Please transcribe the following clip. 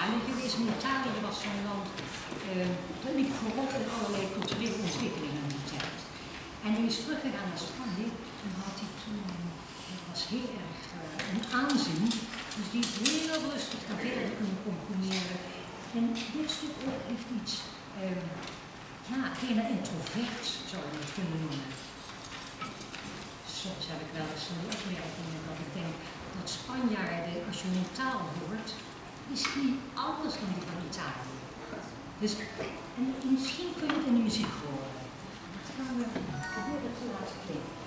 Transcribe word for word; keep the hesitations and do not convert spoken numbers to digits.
Italië geweest. En Italië was zo'n land uh, dat liep voorop in allerlei culturele ontwikkelingen in die tijd. En hij is teruggegaan naar Spanje. Toen had hij toen, dat was heel erg uh, een aanzien. Dus die is heel rustig gaan verder kunnen componeren. En dit stuk ook heeft iets, uh, ja, bijna introverts zou je het kunnen noemen. Soms heb ik wel eens een opmerking dat ik denk dat Spanjaarden, als je hun taal hoort, is die anders dan die van Italië. Dus en misschien kun je het in de muziek horen. Dan gaan we proberen het te laten klinken.